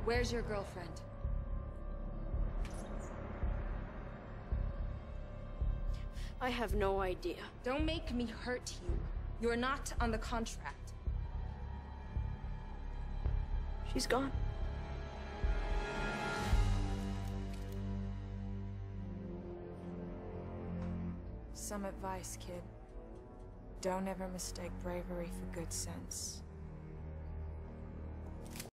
Where's your girlfriend? I have no idea. Don't make me hurt you. You're not on the contract. She's gone. Some advice, kid. Don't ever mistake bravery for good sense.